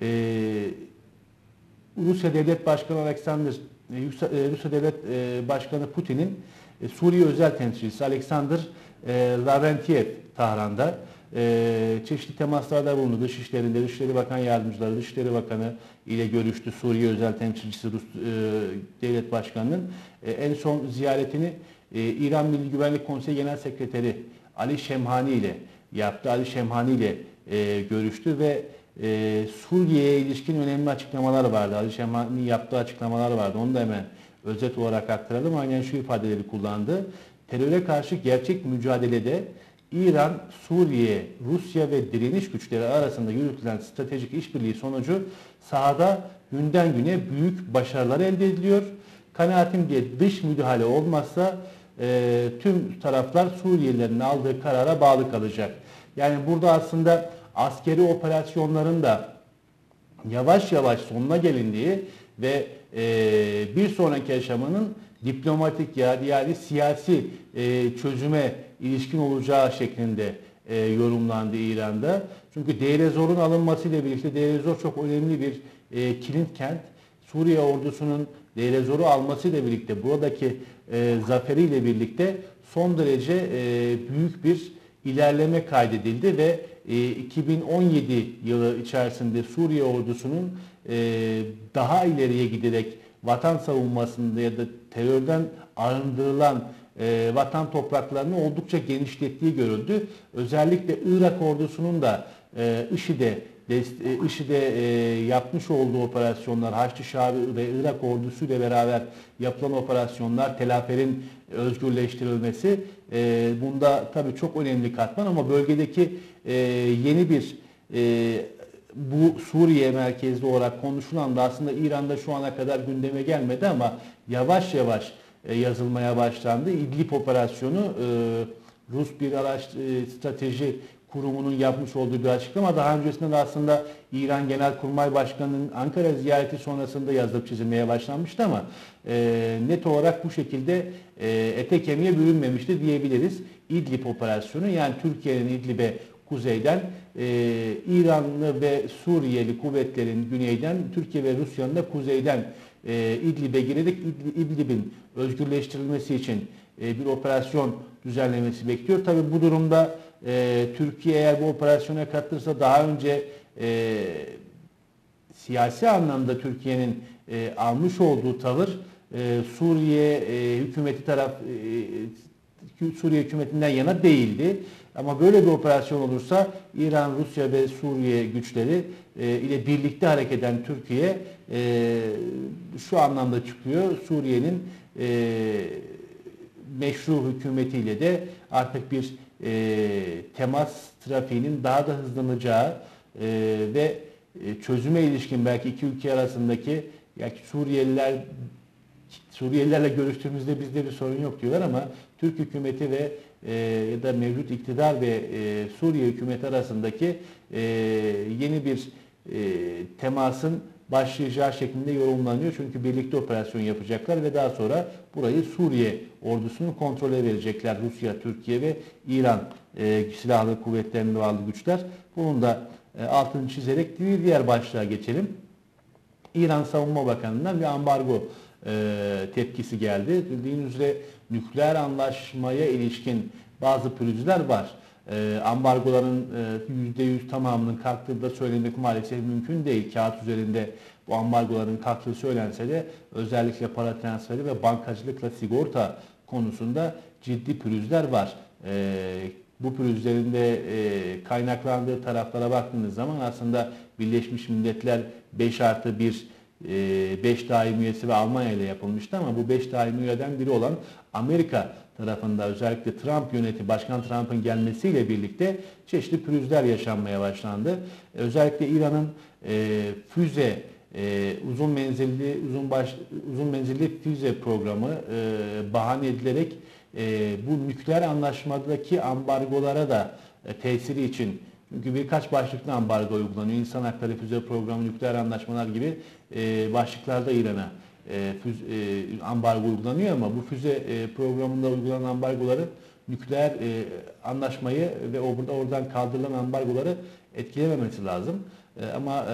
Rusya Devlet Başkanı Rusya Devlet Başkanı Putin'in Suriye özel temsilcisi Alexander Lavrentiev Tahran'da çeşitli temaslarda bulundu. Dışişleri Bakan Yardımcıları, Dışişleri Bakanı ile görüştü. Suriye özel temsilcisi Rus Devlet Başkanı'nın en son ziyaretini İran Milli Güvenlik Konseyi Genel Sekreteri Ali Şemhani ile yaptı. Ali Şemhani ile görüştü ve Suriye'ye ilişkin önemli açıklamalar vardı. Ali Şemhani'nin yaptığı açıklamalar vardı. Onu da hemen özet olarak aktaralım. Aynen şu ifadeleri kullandı. Teröre karşı gerçek mücadelede İran, Suriye, Rusya ve direniş güçleri arasında yürütülen stratejik işbirliği sonucu sahada günden güne büyük başarılar elde ediliyor. Kanaatimce dış müdahale olmazsa tüm taraflar Suriyelilerin aldığı karara bağlı kalacak. Yani burada aslında askeri operasyonların da yavaş yavaş sonuna gelindiği ve bir sonraki aşamanın diplomatik yani siyasi çözüme ilişkin olacağı şeklinde yorumlandı İran'da. Çünkü Deir ez-Zor'un alınmasıyla birlikte Deir ez-Zor çok önemli bir kilit kent. Suriye ordusunun Deir ez-Zor'u almasıyla birlikte buradaki zaferiyle birlikte son derece büyük bir ilerleme kaydedildi ve 2017 yılı içerisinde Suriye ordusunun daha ileriye giderek vatan savunmasında ya da terörden arındırılan vatan topraklarını oldukça genişlettiği görüldü. Özellikle Irak ordusunun da IŞİD'e yapmış olduğu operasyonlar, Haçlı Şabi ve Irak ordusu ile beraber yapılan operasyonlar, Tel Afer'in özgürleştirilmesi bunda tabii çok önemli katman ama bölgedeki yeni bir bu Suriye merkezli olarak konuşulan da aslında İran'da şu ana kadar gündeme gelmedi ama yavaş yavaş yazılmaya başlandı. İdlib operasyonu Rus bir strateji kurumunun yapmış olduğu bir açıklama. Daha öncesinde de aslında İran Genelkurmay Başkanı'nın Ankara ziyareti sonrasında yazılıp çizilmeye başlanmıştı ama net olarak bu şekilde ete kemiğe bürünmemişti diyebiliriz. İdlib operasyonu, yani Türkiye'nin İdlib'e kuzeyden, İranlı ve Suriyeli kuvvetlerin güneyden, Türkiye ve Rusya'nın da kuzeyden İdlib'e girerek İdlib'in özgürleştirilmesi için bir operasyon düzenlemesi bekliyor. Tabii bu durumda Türkiye eğer bu operasyona katılırsa, daha önce siyasi anlamda Türkiye'nin almış olduğu tavır Suriye hükümetinden yana değildi. Ama böyle bir operasyon olursa İran, Rusya ve Suriye güçleri ile birlikte hareket eden Türkiye şu anlamda çıkıyor: Suriye'nin meşru hükümetiyle de artık bir temas trafiğinin daha da hızlanacağı ve çözüme ilişkin belki iki ülke arasındaki, yani Suriyelilerle görüştüğümüzde bizde bir sorun yok diyorlar ama Türk hükümeti ve ya da mevcut iktidar ve Suriye hükümeti arasındaki yeni bir temasın başlayacağı şeklinde yorumlanıyor. Çünkü birlikte operasyon yapacaklar ve daha sonra burayı Suriye ordusunun kontrole verecekler. Rusya, Türkiye ve İran silahlı kuvvetlerine bağlı güçler. Bunun da altını çizerek diğer başlığa geçelim. İran Savunma Bakanı'ndan bir ambargo tepkisi geldi. Bildiğiniz üzere nükleer anlaşmaya ilişkin bazı pürüzler var. Ambargoların %100 tamamının kalktığı da söylemek maalesef mümkün değil. Kağıt üzerinde bu ambargoların kalktığı söylense de özellikle para transferi ve bankacılıkla sigorta konusunda ciddi pürüzler var. Bu pürüzlerin de kaynaklandığı taraflara baktığınız zaman aslında Birleşmiş Milletler 5+1 5 daimi üyesi ve Almanya ile yapılmıştı ama bu 5 daimi üyeden biri olan Amerika tarafında, özellikle Trump yönetimi, Başkan Trump'ın gelmesiyle birlikte çeşitli pürüzler yaşanmaya başlandı. Özellikle İran'ın füze, uzun menzilli füze programı bahane edilerek bu nükleer anlaşmadaki ambargolara da tesiri için, çünkü birkaç başlıklı ambargo uygulanıyor. İnsan hakları, füze programı, nükleer anlaşmalar gibi başlıklarda İran'a ambargo uygulanıyor ama bu füze programında uygulanan ambargoları nükleer anlaşmayı ve oradan kaldırılan ambargoları etkilememesi lazım. Ama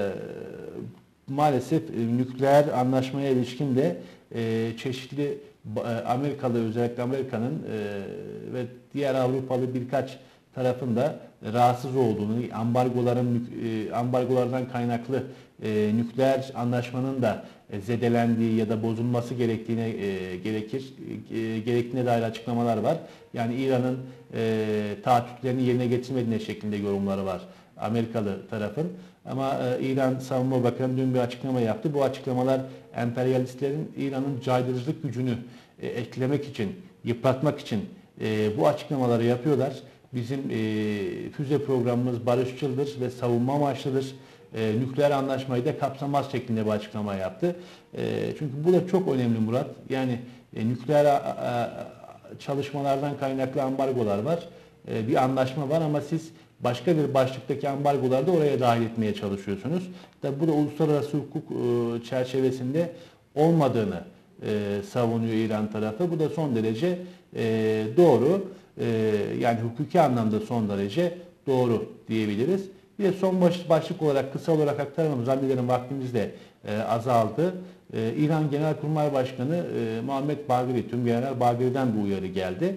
maalesef nükleer anlaşmaya ilişkin de çeşitli Amerikalı, özellikle Amerika'nın ve diğer Avrupalı birkaç tarafın da rahatsız olduğunu, ambargolardan kaynaklı nükleer anlaşmanın da zedelendiği ya da bozulması gerektiğine dair açıklamalar var. Yani İran'ın taahhütlerini yerine getirmediğine şeklinde yorumları var Amerikalı tarafın. Ama İran Savunma Bakanı dün bir açıklama yaptı. Bu açıklamalar emperyalistlerin İran'ın caydırıcılık gücünü etkilemek için, yıpratmak için bu açıklamaları yapıyorlar. Bizim füze programımız barışçıldır ve savunma amaçlıdır. Nükleer anlaşmayı da kapsamaz şeklinde bir açıklama yaptı. Çünkü bu da çok önemli Murat. Yani nükleer çalışmalardan kaynaklı ambargolar var. Bir anlaşma var ama siz başka bir başlıktaki ambargoları da oraya dahil etmeye çalışıyorsunuz. Tabi bu da uluslararası hukuk çerçevesinde olmadığını savunuyor İran tarafı. Bu da son derece doğru. Yani hukuki anlamda son derece doğru diyebiliriz. Bir de son başlık olarak kısa olarak aktaralım. Zannederim vaktimiz de azaldı. İran Genelkurmay Başkanı Muhammed Bagheri, Tümgeneral Bagheri'den bu uyarı geldi.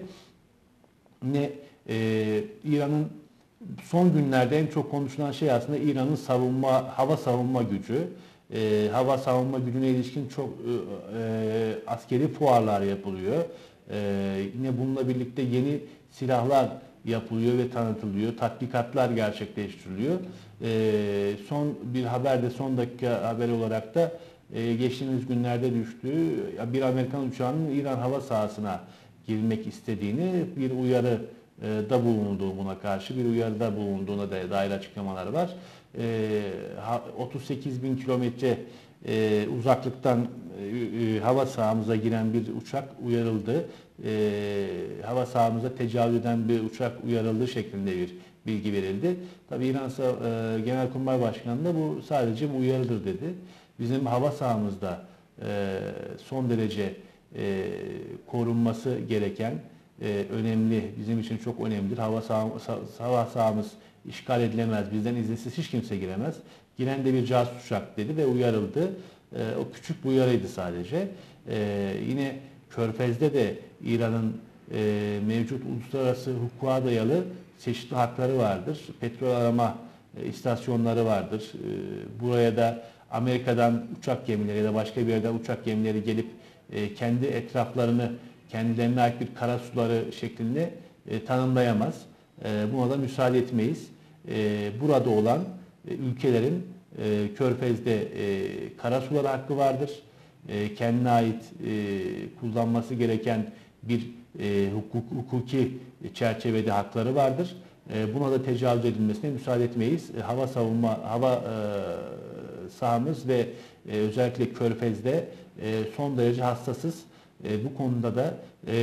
İran'ın son günlerde en çok konuşulan şey aslında İran'ın hava savunma gücü. Hava savunma gücüne ilişkin çok askeri fuarlar yapılıyor. Yine bununla birlikte yeni silahlar yapılıyor ve tanıtılıyor. Tatbikatlar gerçekleştiriliyor. Son bir haber de, son dakika haberi olarak da geçtiğimiz günlerde düştüğü bir Amerikan uçağının İran hava sahasına girmek istediğini, bir uyarı da bulunduğu, buna karşı bir uyarıda bulunduğuna dair açıklamalar var. 38 bin kilometre uzaklıktan hava sahamıza giren bir uçak uyarıldı. Hava sahamıza tecavüz eden bir uçak uyarıldı şeklinde bir bilgi verildi. Tabii İran Genelkurmay Başkanı da bu sadece bir uyarıdır dedi. Bizim hava sahamızda son derece korunması gereken, önemli, bizim için çok önemlidir. Hava sahamız işgal edilemez, bizden izinsiz hiç kimse giremez. Giren de bir casus uçak dedi ve uyarıldı. O küçük bir uyarıydı sadece. Yine Körfez'de de İran'ın mevcut uluslararası hukuka dayalı çeşitli hakları vardır. Petrol arama istasyonları vardır. Buraya da Amerika'dan uçak gemileri ya da başka bir yerden uçak gemileri gelip kendi etraflarını, kendilerine ait bir karasuları şeklinde tanımlayamaz. Buna da müsaade etmeyiz. Burada olan ülkelerin Körfez'de karasuları hakkı vardır. Kendine ait kullanması gereken bir hukuki çerçevede hakları vardır. Buna da tecavüz edilmesine müsaade etmeyiz. Hava sahamız ve özellikle Körfez'de son derece hassasız. Bu konuda da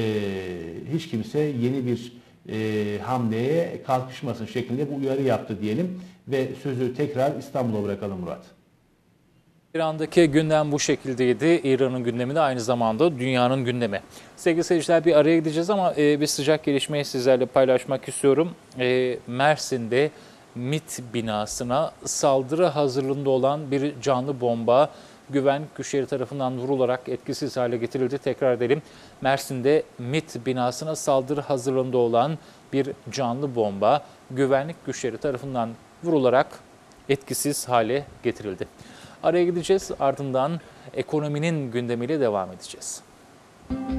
hiç kimse yeni bir hamleye kalkışmasın şeklinde bu uyarı yaptı diyelim ve sözü tekrar İstanbul'a bırakalım Murat. İran'daki gündem bu şekildeydi. İran'ın gündemi de aynı zamanda dünyanın gündemi. Sevgili seyirciler, bir araya gideceğiz ama bir sıcak gelişmeyi sizlerle paylaşmak istiyorum. Mersin'de MİT binasına saldırı hazırlığında olan bir canlı bomba güvenlik güçleri tarafından vurularak etkisiz hale getirildi. Tekrar edelim. Mersin'de MİT binasına saldırı hazırlığında olan bir canlı bomba güvenlik güçleri tarafından vurularak etkisiz hale getirildi. Araya gideceğiz, ardından ekonominin gündemiyle devam edeceğiz.